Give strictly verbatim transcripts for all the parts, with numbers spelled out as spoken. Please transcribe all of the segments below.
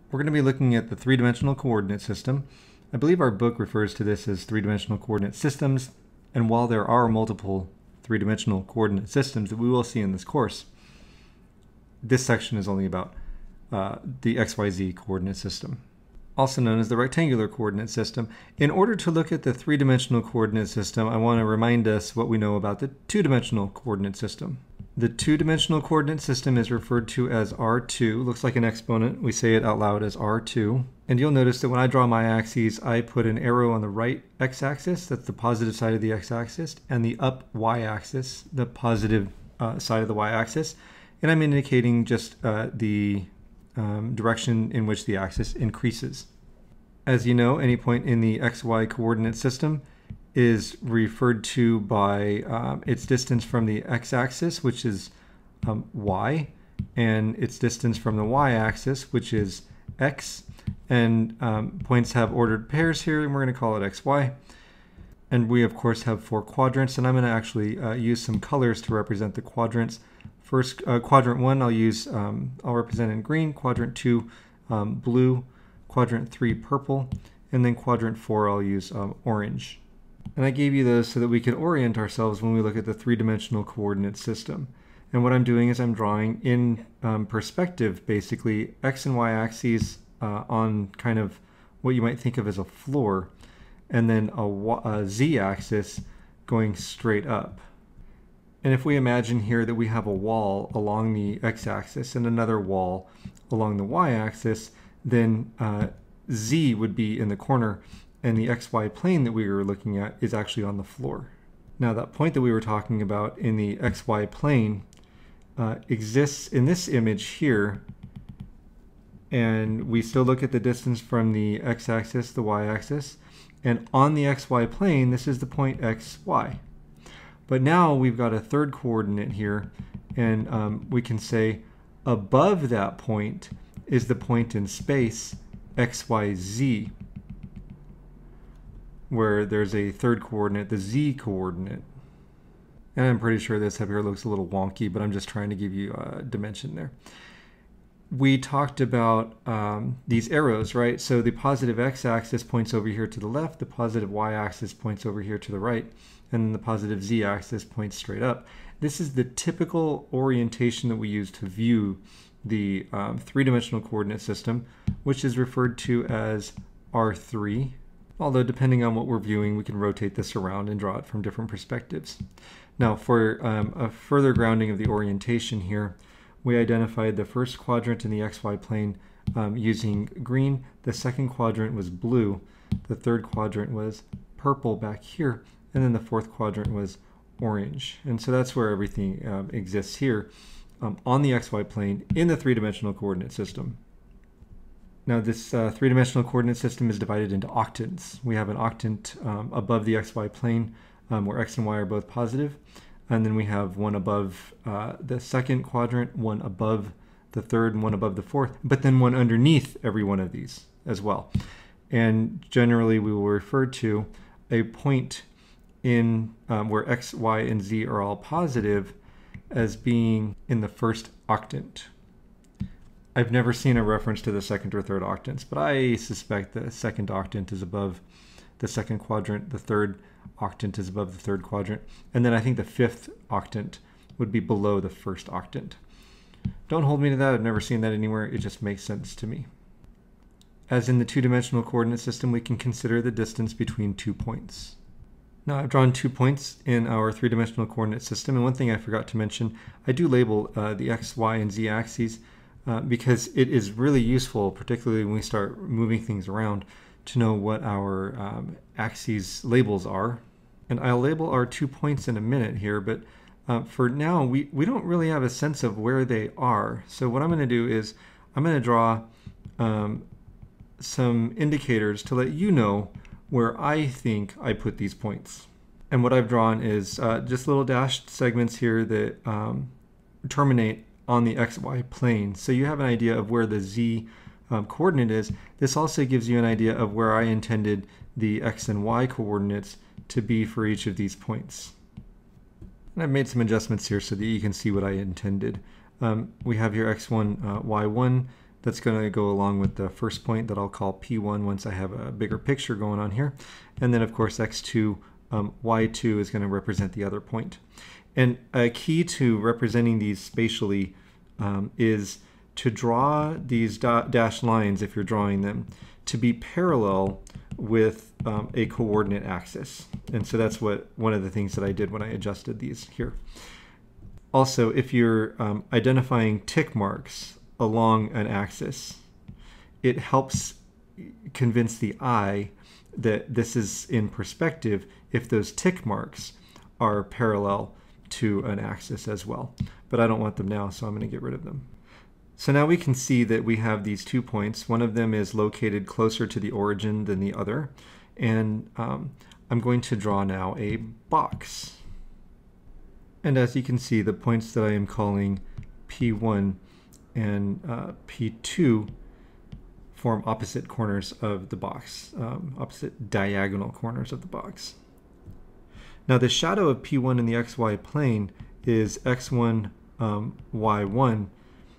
We're going to be looking at the three-dimensional coordinate system. I believe our book refers to this as three-dimensional coordinate systems, and while there are multiple three-dimensional coordinate systems that we will see in this course, this section is only about uh, the X Y Z coordinate system, also known as the rectangular coordinate system. In order to look at the three-dimensional coordinate system, I want to remind us what we know about the two-dimensional coordinate system. The two-dimensional coordinate system is referred to as R two. Looks like an exponent. We say it out loud as R two. And you'll notice that when I draw my axes, I put an arrow on the right x-axis, that's the positive side of the x-axis, and the up y-axis, the positive uh, side of the y-axis. And I'm indicating just uh, the um, direction in which the axis increases. As you know, any point in the X Y coordinate system is referred to by um, its distance from the x-axis, which is um, y, and its distance from the y-axis, which is x. And um, points have ordered pairs here, and we're going to call it X Y. And we, of course, have four quadrants, and I'm going to actually uh, use some colors to represent the quadrants. First, uh, quadrant one, I'll use, um, I'll represent in green, quadrant two, um, blue, quadrant three, purple, and then quadrant four, I'll use um, orange. And I gave you those so that we could orient ourselves when we look at the three-dimensional coordinate system. And what I'm doing is I'm drawing in um, perspective, basically, x and y axes uh, on kind of what you might think of as a floor, and then a, a z-axis going straight up. And if we imagine here that we have a wall along the x-axis and another wall along the y-axis, then uh, z would be in the corner, and the X Y plane that we were looking at is actually on the floor. Now that point that we were talking about in the X Y plane uh, exists in this image here, and we still look at the distance from the x-axis, the y-axis, and on the X Y plane, this is the point X Y. But now we've got a third coordinate here, and um, we can say above that point is the point in space X Y Z, where there's a third coordinate, the z coordinate. And I'm pretty sure this up here looks a little wonky, but I'm just trying to give you a dimension there. We talked about um, these arrows, right? So the positive x-axis points over here to the left, the positive y-axis points over here to the right, and then the positive z-axis points straight up. This is the typical orientation that we use to view the um, three-dimensional coordinate system, which is referred to as R three. Although depending on what we're viewing, we can rotate this around and draw it from different perspectives. Now for um, a further grounding of the orientation here, we identified the first quadrant in the X Y plane um, using green. The second quadrant was blue. The third quadrant was purple back here. And then the fourth quadrant was orange. And so that's where everything um, exists here um, on the X Y plane in the three-dimensional coordinate system. Now this uh, three-dimensional coordinate system is divided into octants. We have an octant um, above the X Y plane um, where x and y are both positive. And then we have one above uh, the second quadrant, one above the third, and one above the fourth, but then one underneath every one of these as well. And generally we will refer to a point in um, where x, y, and z are all positive as being in the first octant. I've never seen a reference to the second or third octants, but I suspect the second octant is above the second quadrant, the third octant is above the third quadrant, and then I think the fifth octant would be below the first octant. Don't hold me to that, I've never seen that anywhere, it just makes sense to me. As in the two-dimensional coordinate system, we can consider the distance between two points. Now I've drawn two points in our three-dimensional coordinate system, and one thing I forgot to mention, I do label uh, the x, y, and z axes Uh, because it is really useful, particularly when we start moving things around, to know what our um, axes labels are. And I'll label our two points in a minute here, but uh, for now we, we don't really have a sense of where they are. So what I'm going to do is I'm going to draw um, some indicators to let you know where I think I put these points. And what I've drawn is uh, just little dashed segments here that um, terminate on the X Y plane. So you have an idea of where the Z um, coordinate is. This also gives you an idea of where I intended the X and Y coordinates to be for each of these points. And I've made some adjustments here so that you can see what I intended. Um, we have here x one, uh, y one. That's going to go along with the first point that I'll call P one once I have a bigger picture going on here. And then of course x two, um, y two is going to represent the other point. And a key to representing these spatially um, is to draw these dashed lines, if you're drawing them, to be parallel with um, a coordinate axis. And so that's what one of the things that I did when I adjusted these here. Also, if you're um, identifying tick marks along an axis, it helps convince the eye that this is in perspective if those tick marks are parallel to an axis as well. But I don't want them now, so I'm going to get rid of them. So now we can see that we have these two points. One of them is located closer to the origin than the other. And um, I'm going to draw now a box. And as you can see, the points that I am calling P one and uh, P two form opposite corners of the box, um, opposite diagonal corners of the box. Now the shadow of P one in the xy plane is x one, um, y one,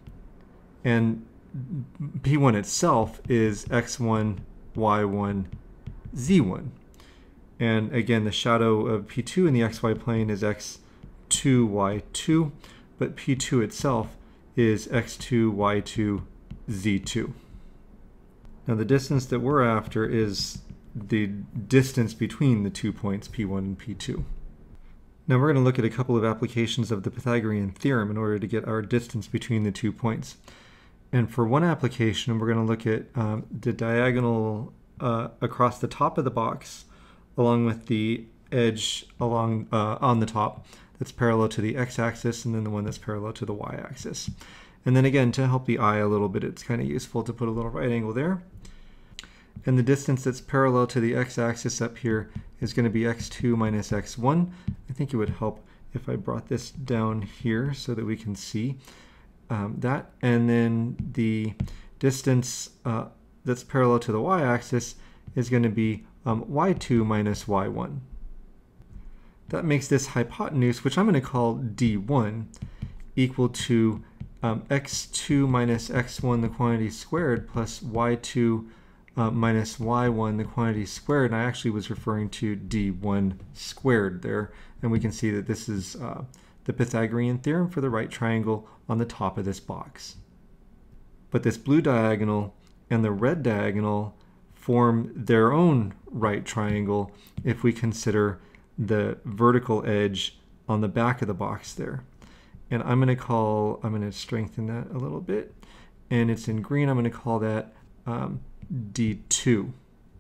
and P one itself is x one, y one, z one. And again, the shadow of P two in the xy plane is x two, y two, but P two itself is x two, y two, z two. Now the distance that we're after is the distance between the two points P one and P two. Now we're going to look at a couple of applications of the Pythagorean theorem in order to get our distance between the two points. And for one application, we're going to look at um, the diagonal uh, across the top of the box along with the edge along uh, on the top that's parallel to the x-axis, and then the one that's parallel to the y-axis. And then again, to help the eye a little bit, it's kind of useful to put a little right angle there. And the distance that's parallel to the x-axis up here is going to be x two minus x one. I think it would help if I brought this down here so that we can see um, that. And then the distance uh, that's parallel to the y-axis is going to be um, y two minus y one. That makes this hypotenuse, which I'm going to call d one, equal to um, x two minus x one, the quantity squared, plus y two uh, minus y one, the quantity squared. And I actually was referring to d one squared there. And we can see that this is uh, the Pythagorean theorem for the right triangle on the top of this box. But this blue diagonal and the red diagonal form their own right triangle if we consider the vertical edge on the back of the box there. And I'm going to call, I'm going to strengthen that a little bit. And it's in green, I'm going to call that um, d two.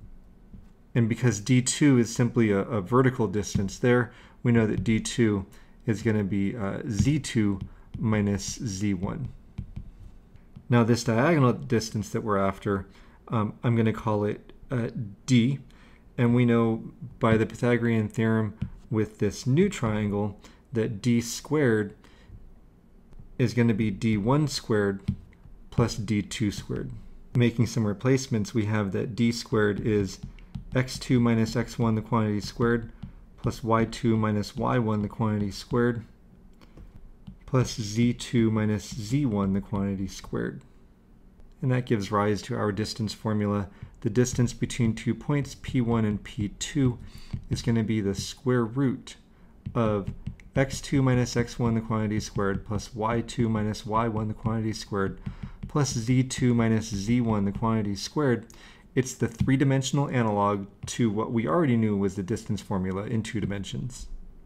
And because d two is simply a, a vertical distance there, we know that d two is going to be uh, z two minus z one. Now this diagonal distance that we're after, um, I'm going to call it uh, d. And we know by the Pythagorean theorem with this new triangle that d squared is going to be d one squared plus d two squared. Making some replacements, we have that d squared is x two minus x one, the quantity squared, plus y two minus y one, the quantity squared, plus z two minus z one, the quantity squared. And that gives rise to our distance formula. The distance between two points, P one and P two, is going to be the square root of x two minus x one, the quantity squared, plus y two minus y one, the quantity squared, plus z two minus z one, the quantity squared. It's the three-dimensional analog to what we already knew was the distance formula in two dimensions.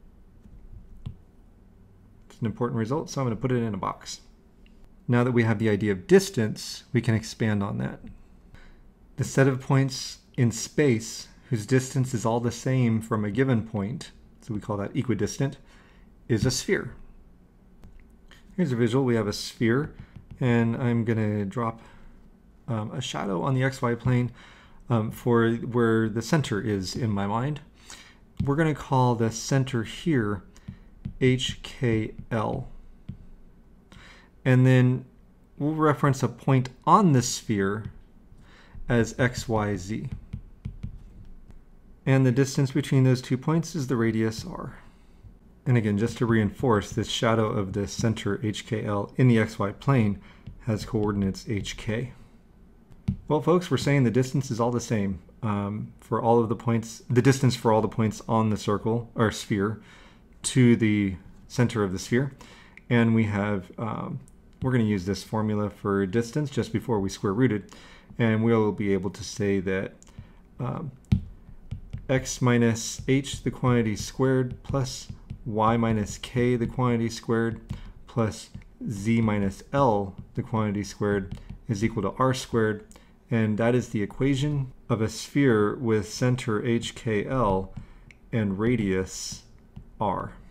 It's an important result, so I'm going to put it in a box. Now that we have the idea of distance, we can expand on that. The set of points in space whose distance is all the same from a given point, so we call that equidistant, is a sphere. Here's a visual. We have a sphere, and I'm going to drop um, a shadow on the xy plane um, for where the center is in my mind. We're going to call the center here H K L. And then we'll reference a point on the sphere as x y z. And the distance between those two points is the radius r. And again, just to reinforce, this shadow of the center H K L in the xy plane has coordinates hk. Well, folks, we're saying the distance is all the same um, for all of the points, the distance for all the points on the circle or sphere to the center of the sphere. And we have, um, we're going to use this formula for distance just before we square root it. And we'll be able to say that um, x minus h, the quantity squared, plus y minus k, the quantity squared, plus z minus l, the quantity squared, is equal to r squared. And that is the equation of a sphere with center h k l and radius r.